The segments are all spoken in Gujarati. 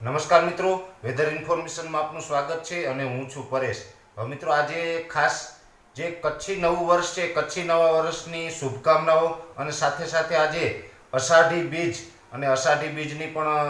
નમસ્કાર મિત્રો, વેધર ઇન્ફોર્મેશનમાં આપનું સ્વાગત છે અને હું છું પરેશ। હવે મિત્રો આજે ખાસ જે કચ્છી નવું વર્ષ છે, કચ્છી નવા વર્ષની શુભકામનાઓ અને સાથે સાથે આજે અષાઢી બીજ અને અષાઢી બીજની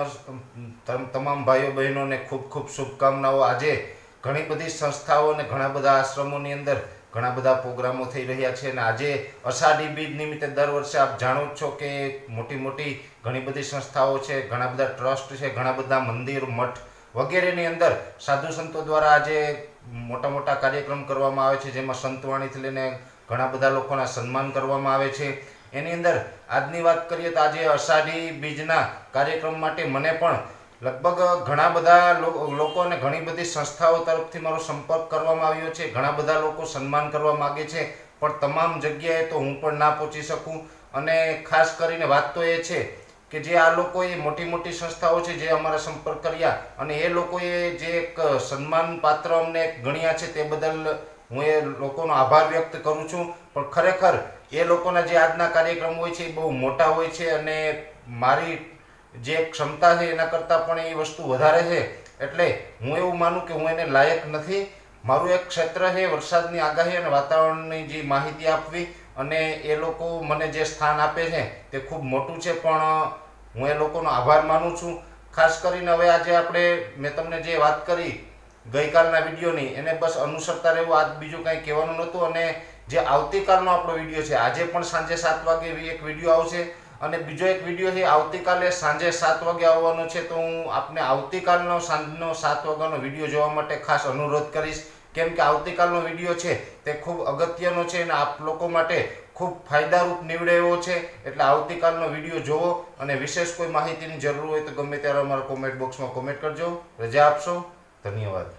પણ તમામ ભાઈઓ બહેનોને ખૂબ ખૂબ શુભકામનાઓ। આજે ઘણી બધી સંસ્થાઓ અને ઘણા બધા આશ્રમોની અંદર ઘણા બધા પ્રોગ્રામો થઈ રહ્યા છે અને આજે અષાઢી બીજ નિમિત્તે દર વર્ષે આપ જાણો જ છો કે મોટી મોટી ઘણી બધી સંસ્થાઓ છે, ઘણા બધા ટ્રસ્ટ છે, ઘણા બધા મંદિર મઠ વગેરેની અંદર સાધુ સંતો દ્વારા આજે મોટા મોટા કાર્યક્રમ કરવામાં આવે છે, જેમાં સંતવાણીથી લઈને ઘણા બધા લોકોના સન્માન કરવામાં આવે છે। એની અંદર આજની વાત કરીએ તો આજે અષાઢી બીજના કાર્યક્રમ માટે મને પણ લગભગ ઘણા બધા લોકો અને ઘણી બધી સંસ્થાઓ તરફથી મારો સંપર્ક કરવામાં આવ્યો છે। ઘણા બધા લોકો સન્માન કરવા માગે છે, પણ તમામ જગ્યાએ તો હું પણ ના પહોંચી શકું અને ખાસ કરીને વાત તો એ છે કે જે આ લોકોએ મોટી મોટી સંસ્થાઓ છે જે અમારા સંપર્ક કર્યા અને એ લોકોએ જે એક સન્માન પાત્ર અમને ગણ્યા છે તે બદલ હું એ લોકોનો આભાર વ્યક્ત કરું છું। પણ ખરેખર એ લોકોના જે આજના કાર્યક્રમ હોય છે એ બહુ મોટા હોય છે અને મારી જે ક્ષમતા છે એના કરતાં પણ એ વસ્તુ વધારે છે, એટલે હું એવું માનું કે હું એને લાયક નથી। મારું એક ક્ષેત્ર છે વરસાદની આગાહી અને વાતાવરણની જે માહિતી આપવી અને એ લોકો મને જે સ્થાન આપે છે તે ખૂબ મોટું છે, પણ હું એ લોકોનો આભાર માનું છું। ખાસ કરીને હવે આજે મેં તમને જે વાત કરી ગઈકાલના વિડીયોની એને બસ અનુસરતા રહેવું, આજ બીજું કંઈ કહેવાનું નહોતું। અને જે આવતીકાલનો આપણો વિડીયો છે, આજે પણ સાંજે 7 વાગે એક વિડીયો આવશે અને બીજો એક વિડીયો છે આવતીકાલે સાંજે 7 વાગે આવવાનો છે, તો હું આપને આવતીકાલનો સાંજનો 7 વાગ્યાનો વિડીયો જોવા માટે ખાસ અનુરોધ કરીશ, કેમ કે આવતીકાલનો વિડીયો છે તે ખૂબ અગત્યનો છે અને આપ લોકો માટે ખૂબ ફાયદારૂપ નીવડે એવો છે। એટલે આવતીકાલનો વિડીયો જોવો અને વિશેષ કોઈ માહિતીની જરૂર હોય તો ગમે ત્યારે અમારા કોમેન્ટ બોક્સમાં કોમેન્ટ કરજો। રજા આપશો, ધન્યવાદ।